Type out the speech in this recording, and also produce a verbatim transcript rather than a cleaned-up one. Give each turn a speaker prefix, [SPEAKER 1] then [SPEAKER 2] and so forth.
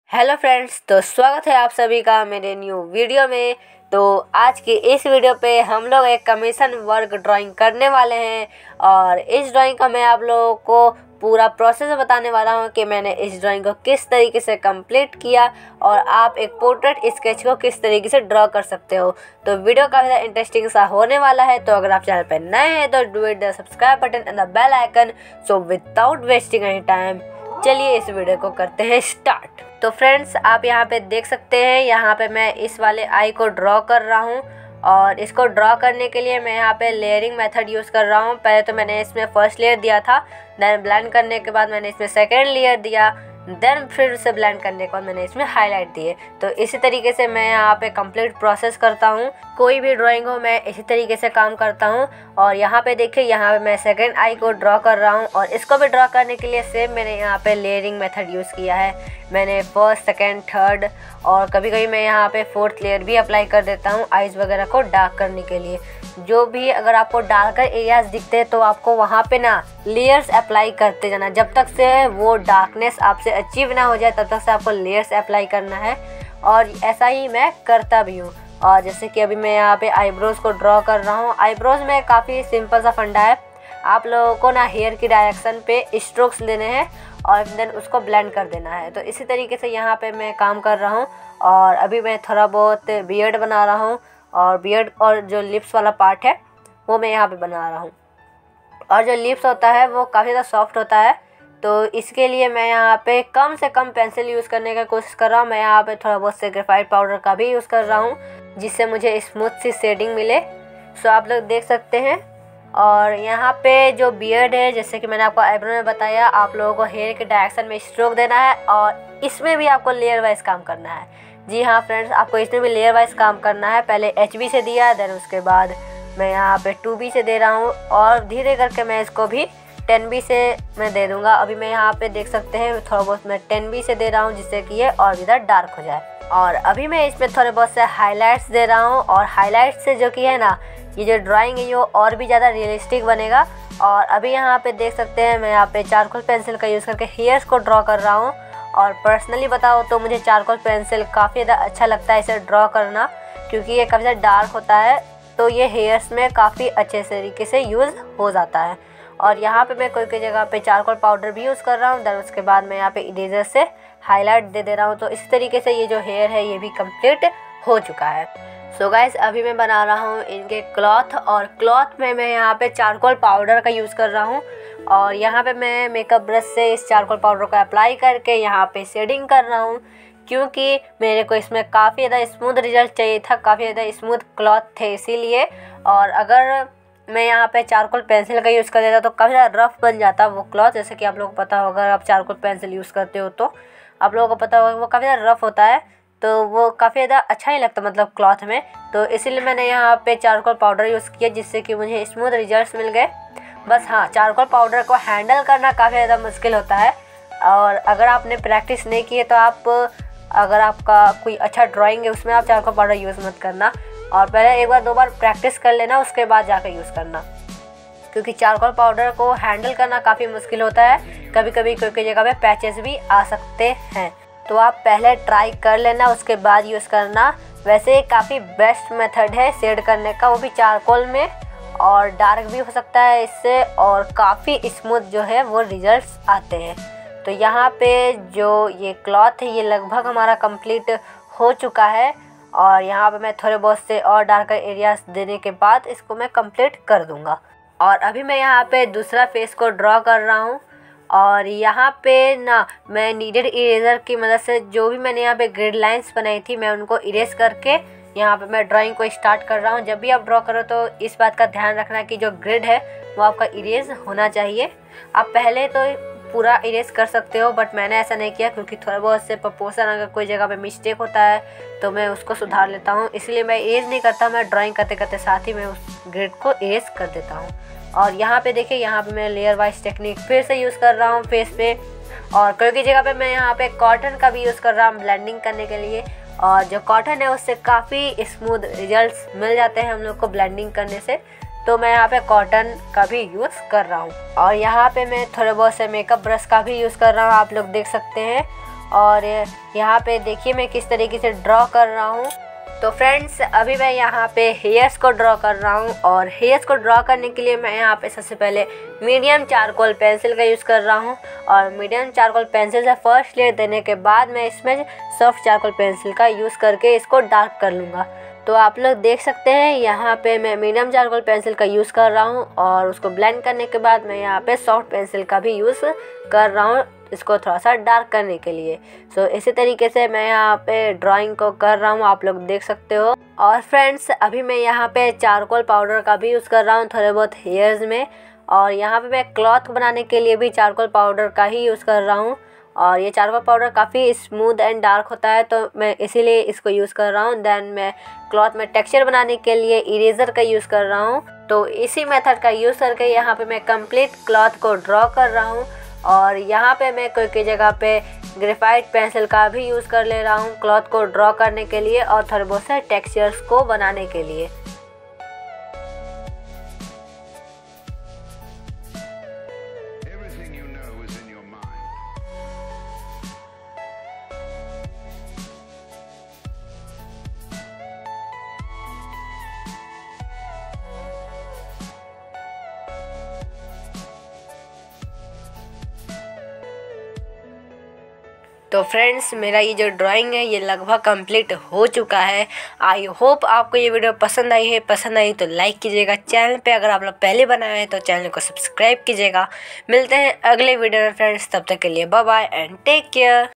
[SPEAKER 1] Hello friends, तो स्वागत है आप सभी का मेरे न्यू वीडियो में। तो आज की इस वीडियो पे हम लोग एक कमीशन वर्क ड्राइंग करने वाले हैं और इस ड्राइंग का मैं आप लोगों को पूरा प्रोसेस बताने वाला हूं कि मैंने इस ड्राइंग को किस तरीके से कंप्लीट किया और आप एक पोर्ट्रेट स्केच को किस तरीके से ड्रॉ कर सकते हो। तो वीडियो काफ़ी ज़्यादा इंटरेस्टिंग सा होने वाला है। तो अगर आप चैनल पर नए हैं तो do it the subscribe button and the bell icon. So without wasting any time चलिए इस वीडियो को करते हैं स्टार्ट। तो फ्रेंड्स, आप यहाँ पे देख सकते हैं, यहाँ पे मैं इस वाले आई को ड्रॉ कर रहा हूँ और इसको ड्रॉ करने के लिए मैं यहाँ पे लेयरिंग मेथड यूज़ कर रहा हूँ। पहले तो मैंने इसमें फर्स्ट लेयर दिया था, देन ब्लेंड करने के बाद मैंने इसमें सेकेंड लेयर दिया, देन फिर से ब्लेंड करने के बाद मैंने इसमें हाईलाइट दिए। तो इसी तरीके से मैं यहाँ पे कंप्लीट प्रोसेस करता हूँ। कोई भी ड्राइंग हो मैं इसी तरीके से काम करता हूँ। और यहाँ पे देखिए, यहाँ पे मैं सेकंड आई को ड्रॉ कर रहा हूँ और इसको भी ड्रॉ करने के लिए सेम मैंने यहाँ पे लेयरिंग मेथड यूज़ किया है। मैंने फर्स्ट, सेकंड, थर्ड और कभी कभी मैं यहाँ पे फोर्थ लेयर भी अप्लाई कर देता हूँ आइज़ वगैरह को डार्क करने के लिए। जो भी अगर आपको डार्कर एरियाज दिखते हैं तो आपको वहाँ पे ना लेयर्स अप्लाई करते जाना, जब तक से वो डार्कनेस आपसे अचीव ना हो जाए तब तक से आपको लेयर्स अप्लाई करना है। और ऐसा ही मैं करता भी हूँ। और जैसे कि अभी मैं यहाँ पे आईब्रोज़ को ड्रॉ कर रहा हूँ। आईब्रोज़ में काफ़ी सिंपल सा फंडा है, आप लोगों को ना हेयर की डायरेक्शन पे स्ट्रोक्स लेने हैं और देन उसको ब्लेंड कर देना है। तो इसी तरीके से यहाँ पे मैं काम कर रहा हूँ। और अभी मैं थोड़ा बहुत बियर्ड बना रहा हूँ और बियर्ड और जो लिप्स वाला पार्ट है वो मैं यहाँ पे बना रहा हूँ। और जो लिप्स होता है वो काफ़ी ज़्यादा सॉफ्ट होता है, तो इसके लिए मैं यहाँ पे कम से कम पेंसिल यूज़ करने की कोशिश कर रहा हूँ। मैं यहाँ पे थोड़ा बहुत से ग्रेफाइट पाउडर का भी यूज़ कर रहा हूँ जिससे मुझे स्मूथ सी शेडिंग मिले। सो आप लोग देख सकते हैं। और यहाँ पे जो बियर्ड है, जैसे कि मैंने आपको आईब्रो में बताया, आप लोगों को हेयर के डायरेक्शन में स्ट्रोक देना है और इसमें भी आपको लेयर वाइज काम करना है। जी हाँ फ्रेंड्स, आपको इसमें भी लेयर वाइज काम करना है। पहले एच बी से दिया, देन उसके बाद मैं यहाँ पे टू बी से दे रहा हूँ और धीरे करके मैं इसको भी टेन बी से मैं दे दूँगा। अभी मैं यहाँ पे देख सकते हैं थोड़ा बहुत मैं टेन बी से दे रहा हूँ जिससे कि ये और ज़्यादा डार्क हो जाए। और अभी मैं इसमें थोड़े बहुत से हाइलाइट्स दे रहा हूँ और हाइलाइट्स से जो कि है ना, ये जो ड्राइंग है ये और भी ज़्यादा रियलिस्टिक बनेगा। और अभी यहाँ पे देख सकते हैं मैं यहाँ पे चारकोल पेंसिल का यूज़ करके हेयर्स को ड्रॉ कर रहा हूँ। और पर्सनली बताओ तो मुझे चारकोल पेंसिल काफ़ी ज़्यादा अच्छा लगता है इसे ड्रॉ करना, क्योंकि ये काफ़ी ज़्यादा डार्क होता है तो ये हेयर्स में काफ़ी अच्छे तरीके से यूज़ हो जाता है। और यहाँ पे मैं कोई कोई जगह पे चारकोल पाउडर भी यूज़ कर रहा हूँ, देन उसके बाद मैं यहाँ पे इरेजर से हाईलाइट दे दे रहा हूँ। तो इस तरीके से ये जो हेयर है ये भी कंप्लीट हो चुका है। सो so गाइस, अभी मैं बना रहा हूँ इनके क्लॉथ और क्लॉथ में मैं यहाँ पे चारकोल पाउडर का यूज़ कर रहा हूँ। और यहाँ पे मैं मेकअप ब्रश से इस चारकोल पाउडर को अप्लाई करके यहाँ पे शेडिंग कर रहा हूँ, क्योंकि मेरे को इसमें काफ़ी ज़्यादा स्मूथ रिजल्ट चाहिए था, काफ़ी ज़्यादा स्मूथ क्लॉथ थे इसीलिए। और अगर मैं यहाँ पे चारकोल पेंसिल का यूज़ कर देता तो काफ़ी ज़्यादा रफ बन जाता वो क्लॉथ। जैसे कि आप लोगों को पता होगा, अगर आप चारकोल पेंसिल यूज़ करते हो तो आप लोगों को पता होगा वो काफ़ी ज़्यादा रफ होता है, तो वो काफ़ी ज़्यादा अच्छा नहीं लगता मतलब क्लॉथ में। तो इसीलिए मैंने यहाँ पे चारकोल पाउडर यूज़ किया जिससे कि मुझे स्मूथ रिजल्ट्स मिल गए। बस हाँ, चारकोल पाउडर को हैंडल करना काफ़ी ज़्यादा मुश्किल होता है और अगर आपने प्रैक्टिस नहीं की है तो आप, अगर आपका कोई अच्छा ड्राइंग है उसमें आप चारकोल पाउडर यूज़ मत करना और पहले एक बार दो बार प्रैक्टिस कर लेना, उसके बाद जाकर यूज़ करना, क्योंकि चारकोल पाउडर को हैंडल करना काफ़ी मुश्किल होता है। कभी कभी कोई कोई जगह पे पैचेस भी आ सकते हैं, तो आप पहले ट्राई कर लेना उसके बाद यूज़ करना। वैसे काफ़ी बेस्ट मेथड है शेड करने का, वो भी चारकोल में, और डार्क भी हो सकता है इससे और काफ़ी स्मूथ जो है वो रिजल्ट्स आते हैं। तो यहाँ पे जो ये क्लॉथ है ये लगभग हमारा कंप्लीट हो चुका है और यहाँ पे मैं थोड़े बहुत से और डार्कर एरियाज देने के बाद इसको मैं कंप्लीट कर दूँगा। और अभी मैं यहाँ पे दूसरा फेस को ड्रॉ कर रहा हूँ और यहाँ पे ना मैं नीडेड इरेजर की मदद से जो भी मैंने यहाँ पे ग्रिड लाइंस बनाई थी मैं उनको इरेज करके यहाँ पे मैं ड्राइंग को स्टार्ट कर रहा हूँ। जब भी आप ड्रॉ करो तो इस बात का ध्यान रखना कि जो ग्रिड है वो आपका इरेज होना चाहिए। आप पहले तो पूरा इरेज कर सकते हो, बट मैंने ऐसा नहीं किया क्योंकि थोड़ा बहुत से प्रपोर्शन अगर कोई जगह पे मिस्टेक होता है तो मैं उसको सुधार लेता हूँ, इसलिए मैं इरेज नहीं करता, मैं ड्राइंग करते करते साथ ही मैं उस ग्रिड को इरेज कर देता हूँ। और यहाँ पे देखिए, यहाँ पे मैं लेयर वाइज टेक्निक फिर से यूज़ कर रहा हूँ फेस पे, और कोई की जगह पे मैं यहाँ पे कॉटन का भी यूज़ कर रहा हूँ ब्लेंडिंग करने के लिए। और जो कॉटन है उससे काफ़ी स्मूथ रिजल्ट्स मिल जाते हैं हम लोग को ब्लेंडिंग करने से, तो मैं यहाँ पे कॉटन का भी यूज़ कर रहा हूँ। और यहाँ पे मैं थोड़े बहुत से मेकअप ब्रश का भी यूज़ कर रहा हूँ, आप लोग देख सकते हैं। और यहाँ पे देखिए मैं किस तरीके से ड्रॉ कर रहा हूँ। तो फ्रेंड्स अभी मैं यहाँ पे हेयर्स को ड्रॉ कर रहा हूँ और हेयर्स को ड्रॉ करने के लिए मैं यहाँ पे सबसे पहले मीडियम चारकोल पेंसिल का यूज़ कर रहा हूँ और मीडियम चारकोल पेंसिल से फर्स्ट लेयर देने के बाद मैं इसमें सॉफ्ट चारकोल पेंसिल का यूज़ करके इसको डार्क कर लूँगा। तो आप लोग देख सकते हैं यहाँ पे मैं मीडियम चारकोल पेंसिल का यूज़ कर रहा हूँ और उसको ब्लेंड करने के बाद मैं यहाँ पे सॉफ्ट पेंसिल का भी यूज़ कर रहा हूँ इसको थोड़ा सा डार्क करने के लिए। सो so, इसी तरीके से मैं यहाँ पे ड्राइंग को कर रहा हूँ, आप लोग देख सकते हो। और फ्रेंड्स अभी मैं यहाँ पे चारकोल पाउडर का भी यूज़ कर रहा हूँ थोड़े बहुत हेयर्स में, और यहाँ पे मैं क्लॉथ बनाने के लिए भी चारकोल पाउडर का ही यूज़ कर रहा हूँ। और ये चारकोल पाउडर काफ़ी स्मूथ एंड डार्क होता है तो मैं इसीलिए इसको यूज़ कर रहा हूँ। देन मैं क्लॉथ में टेक्सचर बनाने के लिए इरेज़र का यूज़ कर रहा हूँ। तो इसी मेथड का यूज़ करके यहाँ पे मैं कंप्लीट क्लॉथ को ड्रॉ कर रहा हूँ और यहाँ पे मैं कोई कोई जगह पे ग्रेफाइट पेंसिल का भी यूज़ कर ले रहा हूँ क्लॉथ को ड्रॉ करने के लिए और थोड़े बहुत से टेक्सचर्स को बनाने के लिए। तो फ्रेंड्स मेरा ये जो ड्राइंग है ये लगभग कंप्लीट हो चुका है। आई होप आपको ये वीडियो पसंद आई है। पसंद आई तो लाइक कीजिएगा, चैनल पे अगर आप लोग पहले बनाए हैं तो चैनल को सब्सक्राइब कीजिएगा। मिलते हैं अगले वीडियो में फ्रेंड्स, तब तक के लिए bye bye and take care.